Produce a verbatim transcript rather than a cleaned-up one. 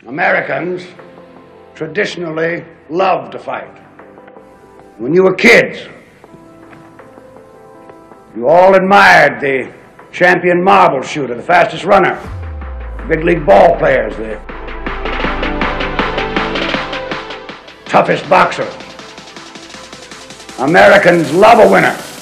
Americans traditionally love to fight. When you were kids, you all admired the champion marble shooter, the fastest runner, big league ball players, the toughest boxer. Americans love a winner.